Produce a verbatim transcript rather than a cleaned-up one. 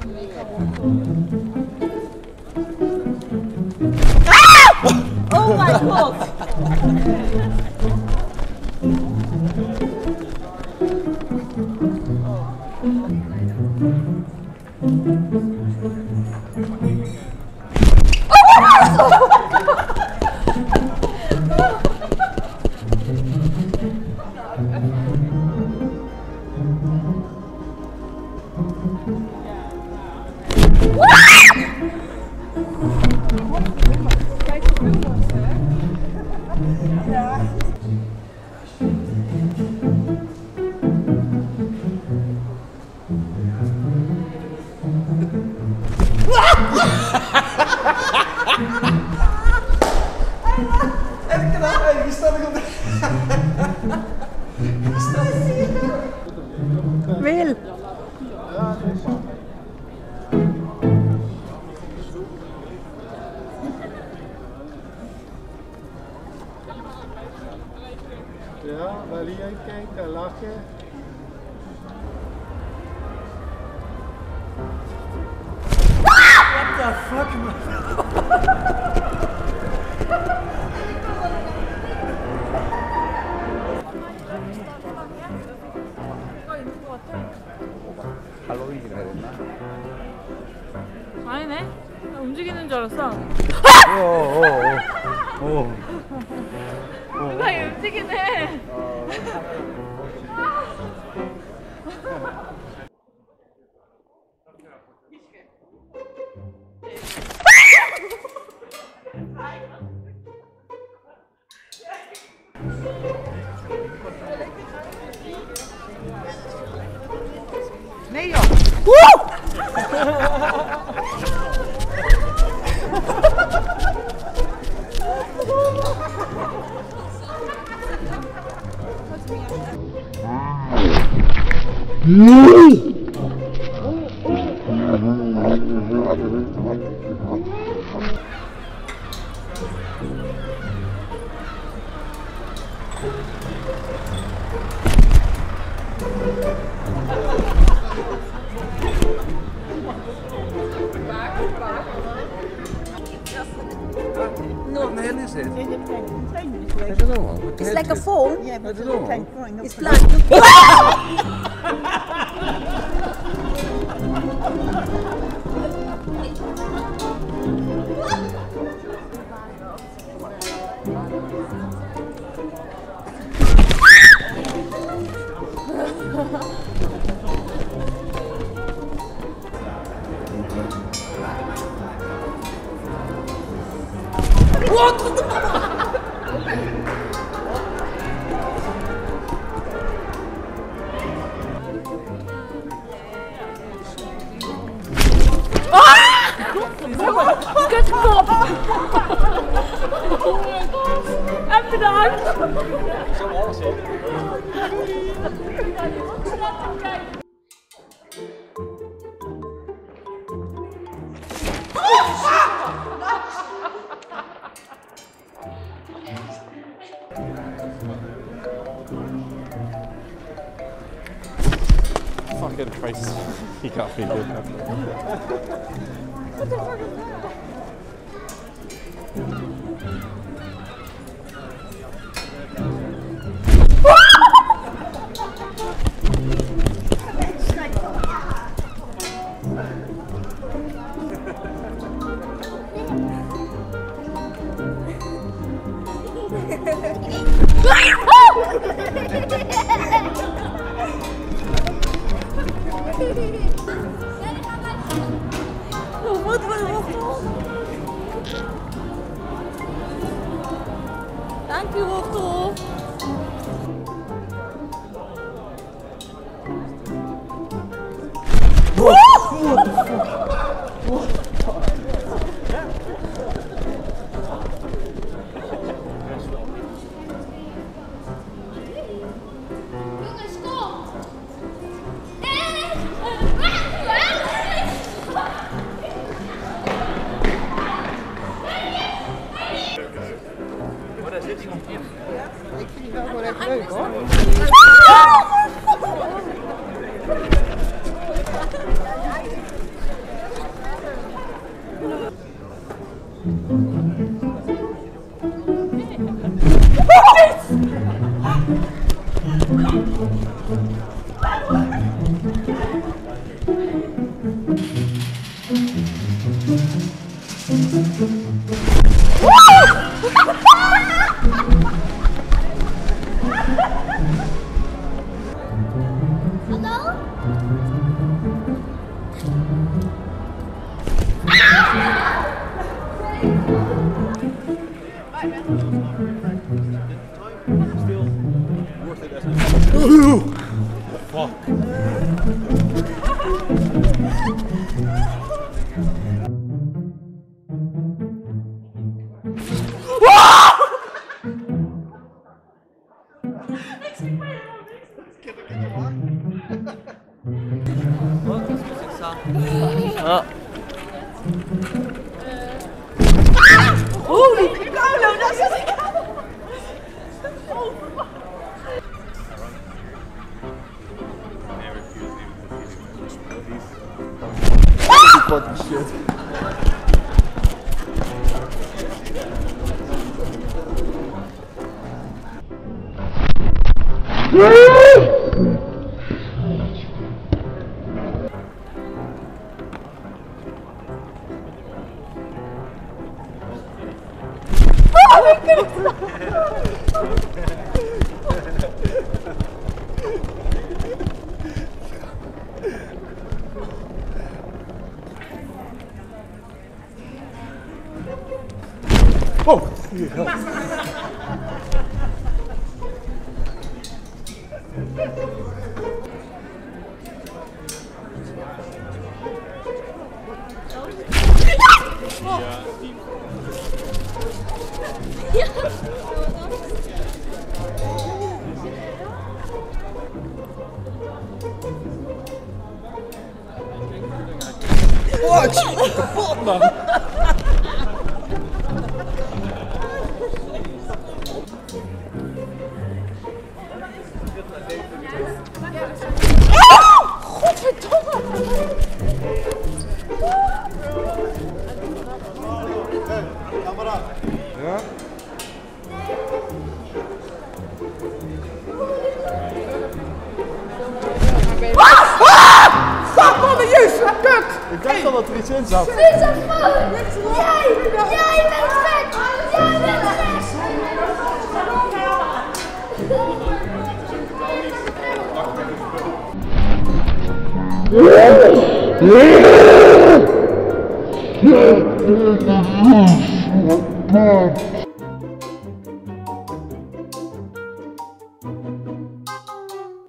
Oh my god! Wil. Ja, wel hier kijken, lachen. What the fuck, man? 아니네? 나 움직이는 줄 알았어. 오오오. 누가 움직이네. Nee joh. Woe! I don't know. It's like a phone. Yeah, but I don't know. It's like. Good stop! En bedankt! Zo alles in. Fucking Christ. He got me good. What the fuck is that? Oh, wat was dat? Dank u, Otto. Maar daar zit iemand in. Holy Paolo, dat is een Fucking shit. Oh! Oh, ik zie het kapot, man! Ja? Fuck, man, de juist, kut! Ik dacht al dat er iets in zat. Jij! Jij bent gek! Jij bent gek!